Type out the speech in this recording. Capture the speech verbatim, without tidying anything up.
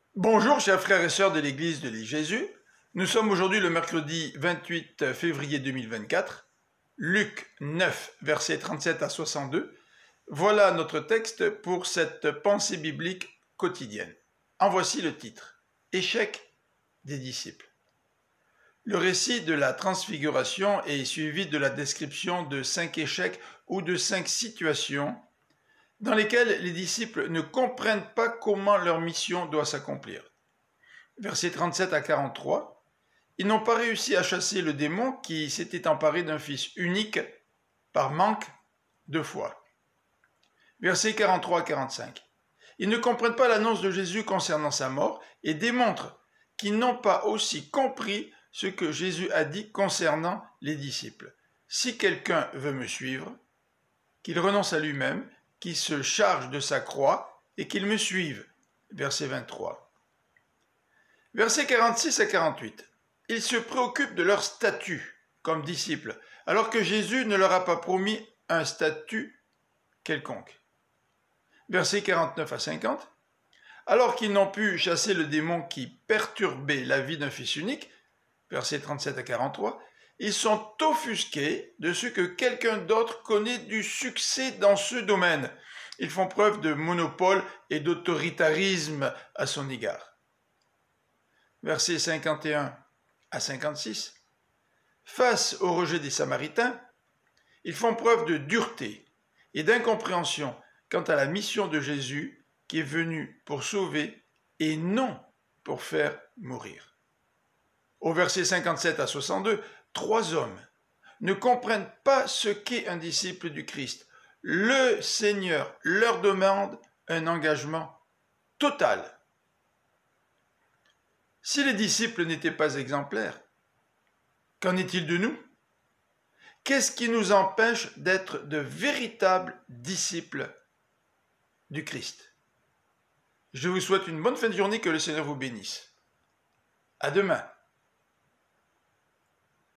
Bonjour chers frères et sœurs de l'église de l'île Jésus. Nous sommes aujourd'hui le mercredi vingt-huit février deux mille vingt-quatre. Luc neuf, versets trente-sept à soixante-deux. Voilà notre texte pour cette pensée biblique quotidienne. En voici le titre. Échec des disciples. Le récit de la transfiguration est suivi de la description de cinq échecs ou de cinq situations dans lesquelles les disciples ne comprennent pas comment leur mission doit s'accomplir. Versets trente-sept à quarante-trois, ils n'ont pas réussi à chasser le démon qui s'était emparé d'un fils unique par manque de foi. Versets quarante-trois à quarante-cinq, ils ne comprennent pas l'annonce de Jésus concernant sa mort et démontrent qu'ils n'ont pas aussi compris ce que Jésus a dit concernant les disciples. Si quelqu'un veut me suivre, qu'il renonce à lui-même, qu'il se charge de sa croix et qu'il me suive. Verset vingt-trois. Versets quarante-six à quarante-huit. Ils se préoccupent de leur statut comme disciples, alors que Jésus ne leur a pas promis un statut quelconque. Versets quarante-neuf à cinquante. Alors qu'ils n'ont pu chasser le démon qui perturbait la vie d'un fils unique, versets trente-sept à quarante-trois, ils sont offusqués de ce que quelqu'un d'autre connaît du succès dans ce domaine. Ils font preuve de monopole et d'autoritarisme à son égard. Versets cinquante et un à cinquante-six. Face au rejet des Samaritains, ils font preuve de dureté et d'incompréhension quant à la mission de Jésus qui est venu pour sauver et non pour faire mourir. Au verset cinquante-sept à soixante-deux, trois hommes ne comprennent pas ce qu'est un disciple du Christ. Le Seigneur leur demande un engagement total. Si les disciples n'étaient pas exemplaires, qu'en est-il de nous? Qu'est-ce qui nous empêche d'être de véritables disciples du Christ? Je vous souhaite une bonne fin de journée, que le Seigneur vous bénisse. À demain.